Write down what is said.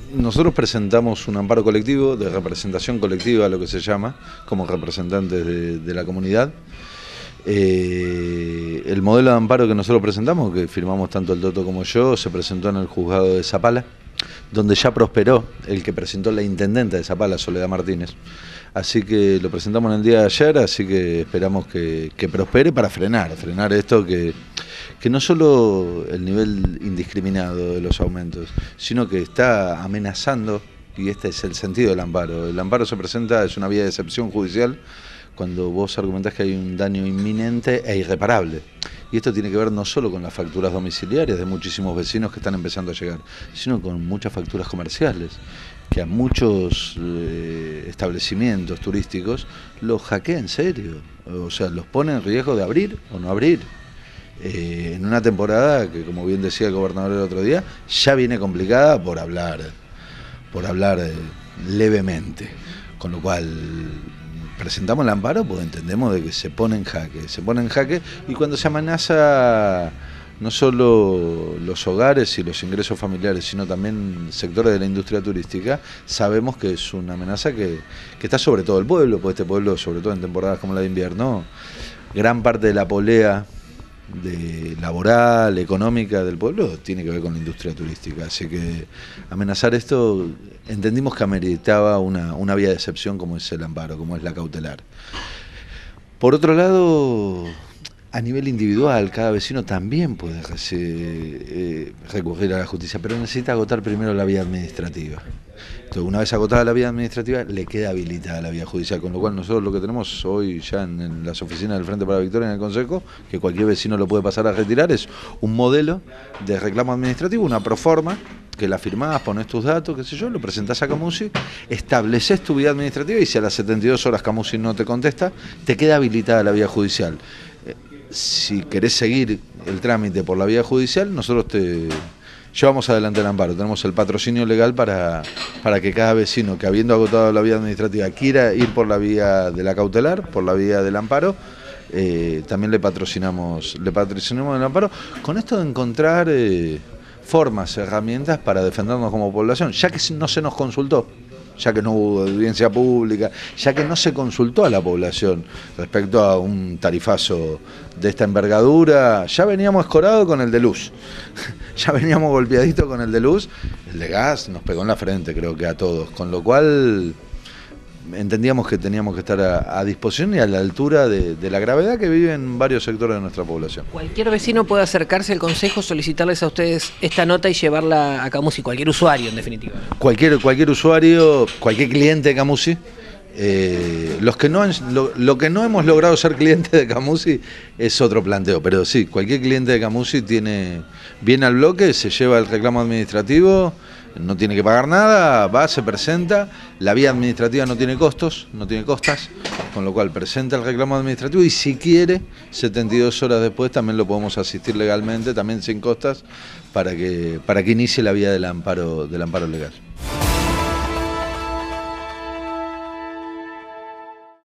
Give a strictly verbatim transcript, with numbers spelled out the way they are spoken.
Nosotros presentamos un amparo colectivo, de representación colectiva, lo que se llama, como representantes de, de la comunidad. Eh, el modelo de amparo que nosotros presentamos, que firmamos tanto el Toto como yo, se presentó en el juzgado de Zapala, donde ya prosperó el que presentó la intendenta de Zapala, Soledad Martínez. Así que lo presentamos en el día de ayer, así que esperamos que, que prospere para frenar, frenar esto que, que no solo el nivel indiscriminado de los aumentos, sino que está amenazando, y este es el sentido del amparo. El amparo se presenta, es una vía de excepción judicial, cuando vos argumentás que hay un daño inminente e irreparable. Y esto tiene que ver no solo con las facturas domiciliarias de muchísimos vecinos que están empezando a llegar, sino con muchas facturas comerciales, que a muchos eh, establecimientos turísticos los hackea en serio, o sea, los pone en riesgo de abrir o no abrir. Eh, en una temporada que, como bien decía el gobernador el otro día, ya viene complicada por hablar, por hablar eh, levemente, con lo cual presentamos el amparo porque entendemos de que se pone en jaque, se pone en jaque y cuando se amenaza no solo los hogares y los ingresos familiares, sino también sectores de la industria turística, sabemos que es una amenaza que, que está sobre todo el pueblo, porque este pueblo, sobre todo en temporadas como la de invierno, gran parte de la polea de laboral, económica del pueblo tiene que ver con la industria turística, así que amenazar esto entendimos que ameritaba una, una vía de excepción como es el amparo, como es la cautelar. Por otro lado, a nivel individual, cada vecino también puede eh, recurrir a la justicia, pero necesita agotar primero la vía administrativa. Entonces, una vez agotada la vía administrativa, le queda habilitada la vía judicial, con lo cual nosotros lo que tenemos hoy ya en, en las oficinas del Frente para la Victoria en el Consejo, que cualquier vecino lo puede pasar a retirar, es un modelo de reclamo administrativo, una proforma, que la firmás, pones tus datos, qué sé yo, lo presentás a Camusi, estableces tu vía administrativa y si a las setenta y dos horas Camusi no te contesta, te queda habilitada la vía judicial. Si querés seguir el trámite por la vía judicial, nosotros te llevamos adelante el amparo. Tenemos el patrocinio legal para, para que cada vecino que habiendo agotado la vía administrativa quiera ir por la vía de la cautelar, por la vía del amparo, eh, también le patrocinamos, le patrocinamos el amparo. Con esto de encontrar eh, formas, herramientas para defendernos como población, ya que no se nos consultó, ya que no hubo audiencia pública, ya que no se consultó a la población respecto a un tarifazo de esta envergadura. Ya veníamos escorados con el de luz, ya veníamos golpeaditos con el de luz, el de gas nos pegó en la frente, creo que a todos, con lo cual entendíamos que teníamos que estar a, a disposición y a la altura de, de la gravedad que viven varios sectores de nuestra población. Cualquier vecino puede acercarse al Consejo, solicitarles a ustedes esta nota y llevarla a Camusi, cualquier usuario en definitiva. Cualquier, cualquier usuario, cualquier cliente de Camusi. Eh, los que no han, lo, lo que no hemos logrado ser clientes de Camusi es otro planteo, pero sí, cualquier cliente de Camusi tiene, viene al bloque, se lleva el reclamo administrativo, no tiene que pagar nada, va, se presenta, la vía administrativa no tiene costos, no tiene costas, con lo cual presenta el reclamo administrativo y si quiere, setenta y dos horas después también lo podemos asistir legalmente, también sin costas, para que, para que inicie la vía del amparo, del amparo legal.